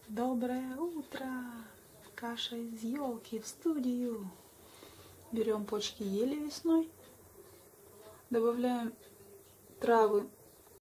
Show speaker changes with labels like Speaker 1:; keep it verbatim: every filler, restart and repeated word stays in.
Speaker 1: Доброе утро! Каша из елки в студию. Берем почки ели весной, добавляем травы